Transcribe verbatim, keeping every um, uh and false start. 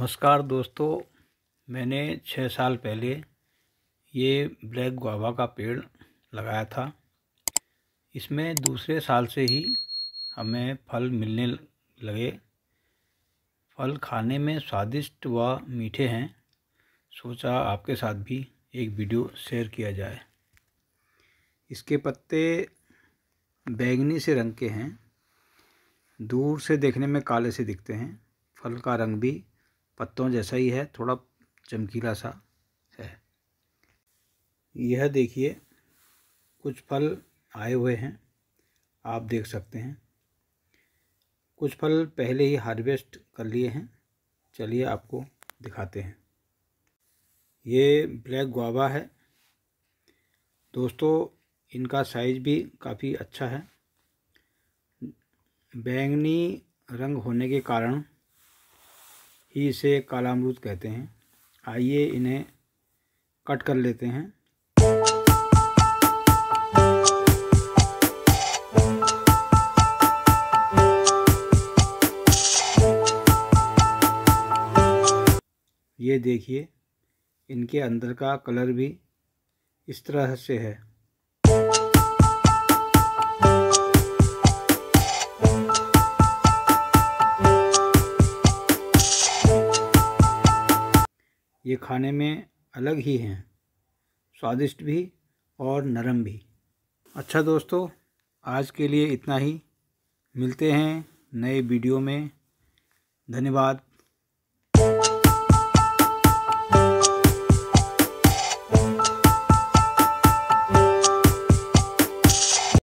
नमस्कार दोस्तों, मैंने छः साल पहले ये ब्लैक गुआवा का पेड़ लगाया था। इसमें दूसरे साल से ही हमें फल मिलने लगे। फल खाने में स्वादिष्ट व मीठे हैं। सोचा आपके साथ भी एक वीडियो शेयर किया जाए। इसके पत्ते बैंगनी से रंग के हैं। दूर से देखने में काले से दिखते हैं। फल का रंग भी पत्तों जैसा ही है, थोड़ा चमकीला सा है। यह देखिए, कुछ फल आए हुए हैं, आप देख सकते हैं। कुछ फल पहले ही हार्वेस्ट कर लिए हैं। चलिए आपको दिखाते हैं। ये ब्लैक गुआवा है दोस्तों। इनका साइज भी काफ़ी अच्छा है। बैंगनी रंग होने के कारण ही इसे काला अमरूद कहते हैं। आइए इन्हें कट कर लेते हैं। ये देखिए, इनके अंदर का कलर भी इस तरह से है। ये खाने में अलग ही हैं, स्वादिष्ट भी और नरम भी। अच्छा दोस्तों, आज के लिए इतना ही। मिलते हैं नए वीडियो में। धन्यवाद।